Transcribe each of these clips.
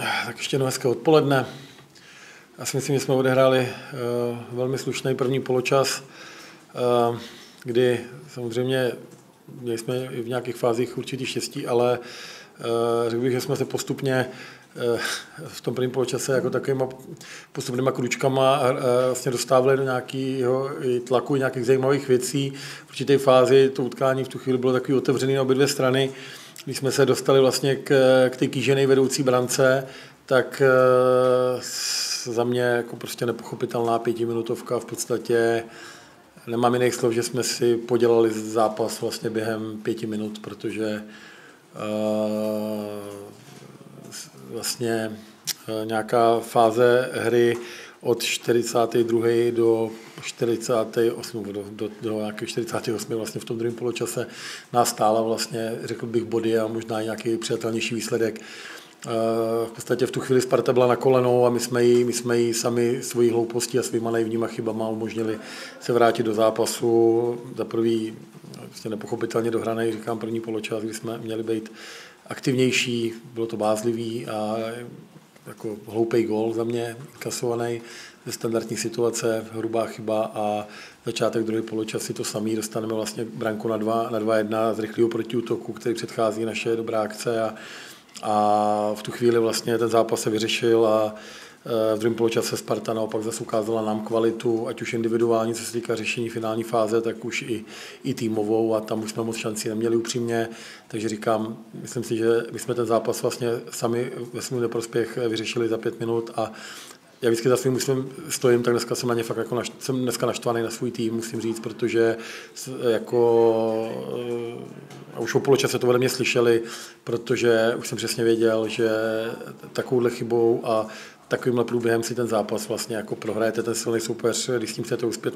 Tak ještě jednou hezké odpoledne. Já si myslím, že jsme odehráli velmi slušný první poločas, kdy samozřejmě měli jsme v nějakých fázích určitý štěstí, ale řekl bych, že jsme se postupně v tom prvním poločase jako takovýma postupnýma kručkama vlastně dostávali do nějakého tlaku, nějakých zajímavých věcí. V určité fázi to utkání v tu chvíli bylo takový otevřený na obě dvě strany. Když jsme se dostali vlastně k té kýžené vedoucí brance, tak za mě jako prostě nepochopitelná 5minutovka, v podstatě nemám jiných slov, že jsme si podělali zápas vlastně během 5 minut, protože vlastně nějaká fáze hry od 42. do 48. do nějakého 48. vlastně v tom druhém poločase nás stála vlastně, řekl bych, body a možná nějaký přijatelnější výsledek. V podstatě v tu chvíli Sparta byla na kolenou a my jsme jí sami svojí hloupostí a svýma naivníma chybama umožnili se vrátit do zápasu. Za prvý vlastně nepochopitelně dohranej, říkám, první poločas, kdy jsme měli být aktivnější, bylo to bázlivý a jako hloupej gól za mě kasovaný ze standardní situace, hrubá chyba a začátek druhý poločas si to samý, dostaneme vlastně branku na 2-1 z rychlého protiútoku, který předchází naše dobrá akce a v tu chvíli vlastně ten zápas se vyřešil a v druhém poločase Sparta naopak zase ukázala nám kvalitu, ať už individuální, co se týká řešení finální fáze, tak už i týmovou a tam už jsme moc šancí neměli upřímně. Takže říkám, myslím si, že my jsme ten zápas vlastně sami ve svůj neprospěch vyřešili za 5 minut a já vždycky za svým stojím, tak dneska jsem na ně fakt jako jsem dneska naštvaný na svůj tým, musím říct, protože jako a už o poločase to ode mě slyšeli, protože už jsem přesně věděl, že takovouhle chybou a takovýmhle průběhem si ten zápas vlastně jako prohrajete ten silný soupeř, když s tím chcete uspět,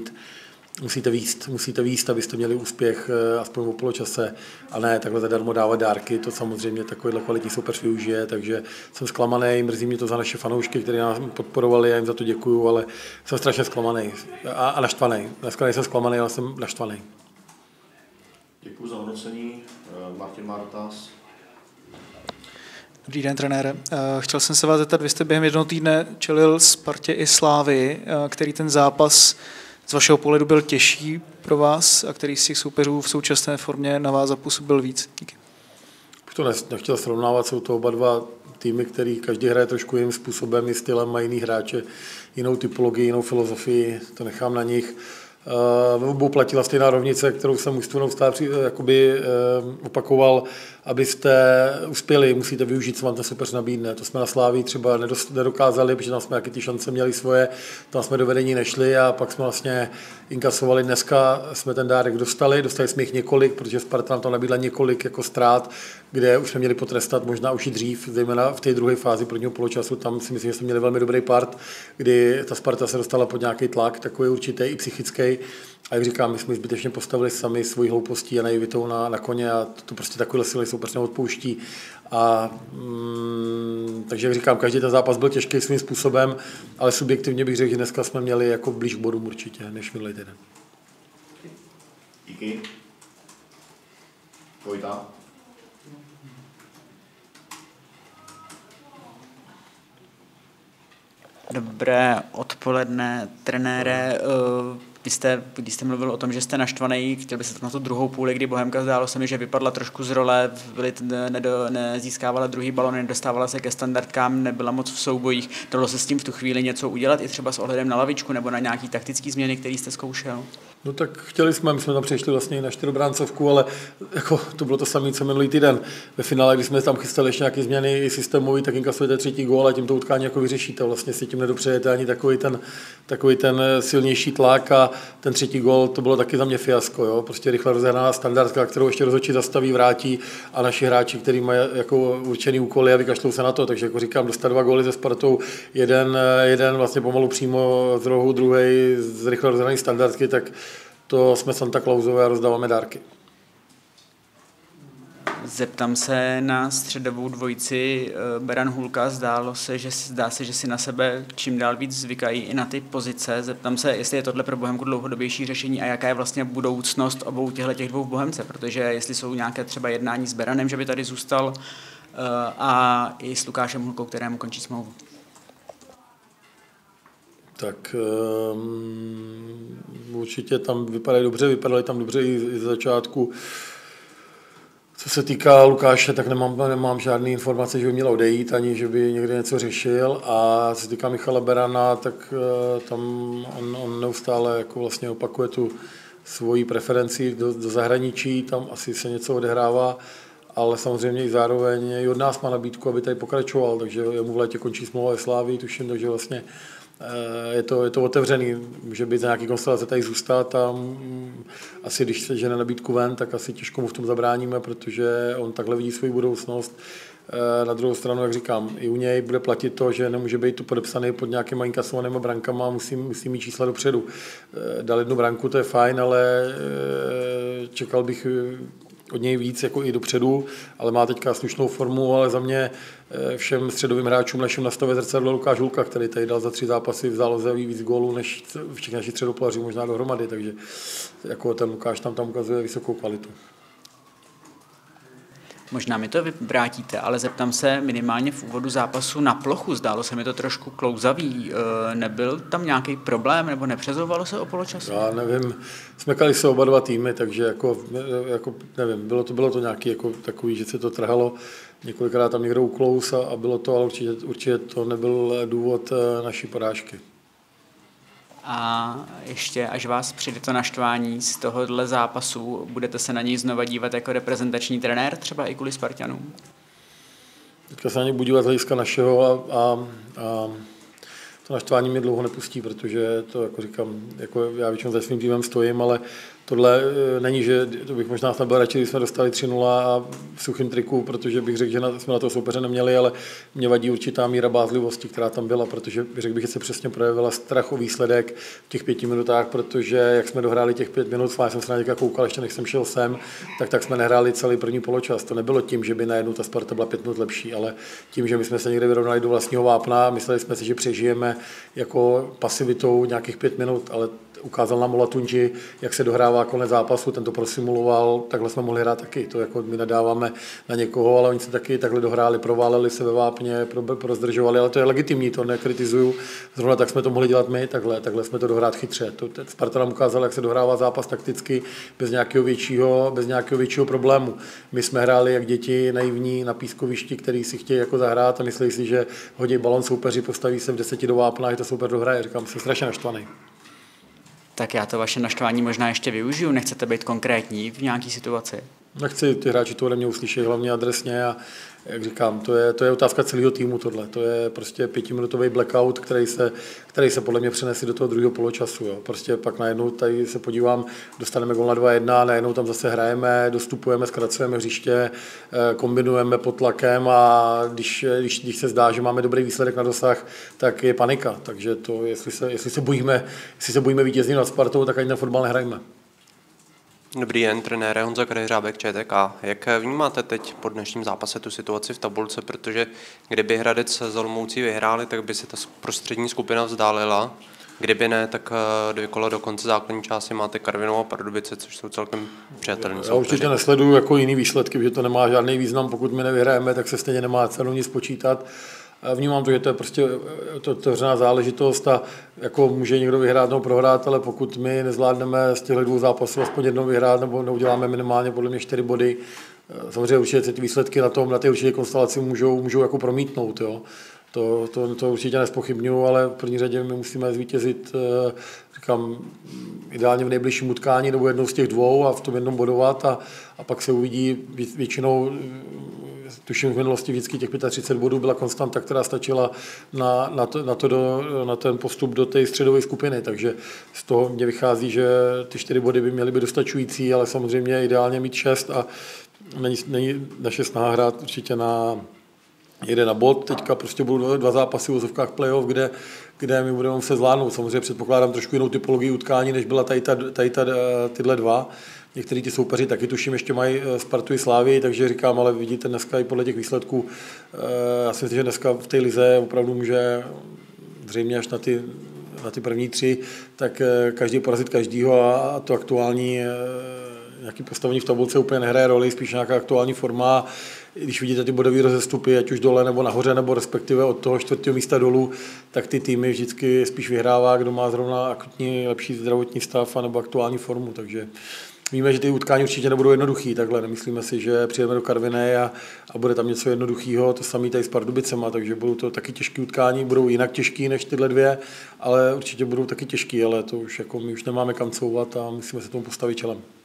musíte výst, abyste měli úspěch aspoň o poločase a ne takhle zadarmo dávat dárky, to samozřejmě takovýhle kvalitní soupeř využije, takže jsem zklamaný, mrzí mě to za naše fanoušky, kteří nás podporovali, já jim za to děkuju, ale jsem strašně zklamaný a naštvaný. Dneska nejsem zklamaný, ale jsem naštvaný. Děkuji za hodnocení. Martin Martas. Dobrý den, trenére. Chtěl jsem se vás zeptat, vy jste během jednoho týdne čelil Spartě i Slávii, který ten zápas z vašeho pohledu byl těžší pro vás a který z těch soupeřů v současné formě na vás zapůsobil víc? Díky. Už to nechtěl srovnávat, jsou to oba dva týmy, který každý hraje trošku jiným způsobem, i stylem, mají jiný hráče, jinou typologii, jinou filozofii, to nechám na nich. Obou platila stejná rovnice, kterou jsem už opakoval, abyste uspěli, musíte využít, co vám ten soupeř nabídne. To jsme na Slávii třeba nedokázali, protože tam jsme jaký ty šance měli svoje, tam jsme do vedení nešli a pak jsme vlastně inkasovali. Dneska jsme ten dárek dostali jsme jich několik, protože Sparta nám to nabídla několik jako ztrát, kde už jsme měli potrestat možná už i dřív, zejména v té druhé fázi prvního poločasu, tam si myslím, že jsme měli velmi dobrý part, kdy ta Sparta se dostala pod nějaký tlak, takový určitý i psychický. A jak říkám, my jsme zbytečně postavili sami svojí hloupostí a naivitou na koně a to prostě takovýhle silný soupeř neodpouští. Takže jak říkám, každý ten zápas byl těžký svým způsobem, ale subjektivně bych řekl, že dneska jsme měli jako blíž k bodům určitě, než minulý týden. Díky. Vojta. Dobré odpoledne, trenére. Když jste mluvil o tom, že jste naštvaný, chtěl byste na tu druhou půli, kdy Bohemka zdálo se mi, že vypadla trošku z role, nezískávala druhý balon, nedostávala se ke standardkám, nebyla moc v soubojích. Dalo se s tím v tu chvíli něco udělat, i třeba s ohledem na lavičku nebo na nějaký taktický změny, které jste zkoušel? No tak chtěli jsme, my jsme tam přišli vlastně na 4bráncovku, ale jako to bylo to samé, co minulý týden. Ve finále, když jsme tam chystali ještě nějaké změny systémové, tak inkasujete třetí gól a tím to utkání jako vyřešíte. Vlastně si tím nedopřejete ani takový ten silnější tlak a ten třetí gól, to bylo taky za mě fiasko. Jo? Prostě rychle rozehraná standardka, kterou ještě rozhodčí zastaví, vrátí a naši hráči, kteří mají jako určený úkoly a vykašlou se na to. Takže jako říkám, dostat 2 góly ze Spartou, jeden vlastně pomalu přímo z rohu, druhý z rychle rozehrané standardky, tak to jsme Santa Clausové a rozdáváme dárky. Zeptám se na středovou dvojici Beran Hulka. Zdá se, že si na sebe čím dál víc zvykají i na ty pozice. Zeptám se, jestli je tohle pro Bohemku dlouhodobější řešení a jaká je vlastně budoucnost obou těch dvou v Bohemce, protože jestli jsou nějaké třeba jednání s Beranem, že by tady zůstal, a i s Lukášem Hulkou, kterému končí smlouvu? Tak určitě tam vypadaly tam dobře i z začátku. Co se týká Lukáše, tak nemám žádné informace, že by měl odejít, ani že by někde něco řešil. A co se týká Michala Berana, tak tam on neustále jako vlastně opakuje tu svoji preferenci do zahraničí, tam asi se něco odehrává, ale samozřejmě i zároveň i od nás má nabídku, aby tady pokračoval, takže jemu v létě končí smlouva ve Slavii, tuším, takže vlastně je to otevřený, může být za nějaký konstelace tady zůstat a asi když se žene nabídku ven, tak asi těžko mu v tom zabráníme, protože on takhle vidí svou budoucnost. Na druhou stranu, jak říkám, i u něj bude platit to, že nemůže být tu podepsaný pod nějakýma inkasovanými brankama a musí mít čísla dopředu. Dal 1 branku, to je fajn, ale čekal bych od něj víc jako i dopředu, ale má teďka slušnou formu, ale za mě všem středovým hráčům našim nastavuje zrcadlo Lukáš Hulka, který tady dal za 3 zápasy v záloze víc gólů než všichni naši středopolaři možná dohromady, takže jako ten Lukáš tam ukazuje vysokou kvalitu. Možná mi to vrátíte, ale zeptám se minimálně v úvodu zápasu na plochu. Zdálo se mi to trošku klouzavý. Nebyl tam nějaký problém nebo nepřezouvalo se o poločasu? Já nevím, smekali se oba dva týmy, takže jako nevím, bylo to nějaký jako takový, že se to trhalo. Několikrát tam někdo uklouz a bylo to, ale určitě to nebyl důvod naší porážky. A ještě, až vás přijde to naštvání z tohohle zápasu, budete se na něj znova dívat jako reprezentační trenér, třeba i kvůli Spartanům? Teďka se na něj budu dívat z hlediska našeho a to naštvání mě dlouho nepustí, protože to, jako říkám, jako já většinou za svým týmem stojím, ale tohle není, že to bych možná snad byl radši, když jsme dostali 3-0 a v suchým triku, protože bych řekl, že jsme na toho soupeře neměli, ale mě vadí určitá míra bázlivosti, která tam byla, protože řekl bych, že se přesně projevila strach o výsledek v těch 5 minutách, protože jak jsme dohráli těch 5 minut, já jsem se na něj koukal, ještě než jsem šel sem, tak jsme nehráli celý první poločas. To nebylo tím, že by najednou ta Sparta byla 5 minut lepší, ale tím, že my jsme se někde vyrovnali do vlastního vápna, mysleli jsme si, že přežijeme jako pasivitou nějakých 5 minut, ale ukázal nám Olatunji, jak se dohrává konec zápasu, ten to prosimuloval, takhle jsme mohli hrát taky, to jako my nadáváme na někoho, ale oni se taky takhle dohráli, prováleli se ve vápně, prozdržovali, ale to je legitimní, to nekritizuju, zrovna tak jsme to mohli dělat my, takhle jsme to dohrát chytře. Sparta nám ukázal, jak se dohrává zápas takticky, bez nějakého většího problému. My jsme hráli jak děti naivní na pískovišti, který si chtějí jako zahrát a myslí si, že hodí balon soupeři, postaví se v 10 do vápna a to soupeř dohraje. Říkám, jsem strašně naštvaný. Tak já to vaše naštvání možná ještě využiju. Nechcete být konkrétní v nějaké situaci? Nechci, ty hráči to ode mě uslyšet hlavně adresně a jak říkám, to je otázka celého týmu tohle. To je prostě 5minutový blackout, který se podle mě přenesl do toho druhého poločasu. Jo. Prostě pak najednou tady se podívám, dostaneme gól na 2-1, najednou tam zase hrajeme, dostupujeme, zkracujeme hřiště, kombinujeme pod tlakem a když se zdá, že máme dobrý výsledek na dosah, tak je panika. Takže to, jestli se bojíme vítězní nad Spartou, tak ani na fotbal nehrajeme. Dobrý den, trenére Honza Krejhřábek, ČTK. Jak vnímáte teď po dnešním zápase tu situaci v tabulce, protože kdyby Hradec s Olomoucí vyhráli, tak by se ta prostřední skupina vzdálila. Kdyby ne, tak 2 kola do konce základní části máte Karvinou a Pardubice, což jsou celkem přijatelné soupeři. Já určitě nesleduju jako jiný výsledky, protože to nemá žádný význam, pokud my nevyhrajeme, tak se stejně nemá cenu nic počítat. Vnímám to, že to je prostě otevřená záležitost a jako může někdo vyhrát nebo prohrát, ale pokud my nezvládneme z těchto 2 zápasů aspoň jednou vyhrát nebo neuděláme minimálně podle mě 4 body, samozřejmě určitě ty výsledky na té určitě konstelaci můžou jako promítnout. Jo. To určitě nespochybnuju, ale v první řadě my musíme zvítězit, říkám, ideálně v nejbližším utkání nebo jednou z těch 2 a v tom jednom bodovat a pak se uvidí většinou. Tuším, v minulosti vždycky těch 35 bodů byla konstanta, která stačila na ten postup do té středové skupiny, takže z toho mě vychází, že ty 4 body by měly být dostačující, ale samozřejmě ideálně mít 6 a není naše snaha hrát určitě jede na bod, teďka prostě budou 2 zápasy v vozovkách playoff, kde my budeme muset zvládnout. Samozřejmě předpokládám trošku jinou typologii utkání, než byla tyhle 2. Některý ty soupeři taky tuším ještě mají Spartu i Slávii, takže říkám, ale vidíte dneska i podle těch výsledků, já si myslím, že dneska v té lize opravdu může zřejmě až na ty první 3, tak každý porazit každýho a to aktuální nějaký postavení v tabulce úplně nehraje roli, spíš nějaká aktuální forma. když vidíte ty bodové rozestupy, ať už dole nebo nahoře, nebo respektive od toho 4. místa dolů, tak ty týmy vždycky spíš vyhrává, kdo má zrovna akutní lepší zdravotní stav nebo aktuální formu, takže víme, že ty utkání určitě nebudou jednoduchý, takhle nemyslíme si, že přijedeme do Karviné a bude tam něco jednoduchého, to samé tady s Pardubicema, takže budou to taky těžké utkání, budou jinak těžký než tyhle dvě, ale určitě budou taky těžký, ale to už jako my už nemáme kam couvat a musíme se tomu postavit čelem.